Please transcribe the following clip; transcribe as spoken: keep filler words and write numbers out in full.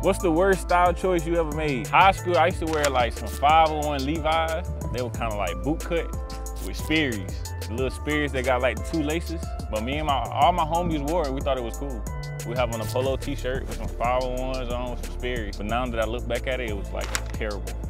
What's the worst style choice you ever made? High school, I used to wear like some five oh one Levi's. They were kind of like boot cut with Sperry's. The little Sperry's that got like two laces. But me and my, all my homies wore it. We thought it was cool. We have on a polo t-shirt with some five oh ones on with some Sperry's. But now that I look back at it, it was like terrible.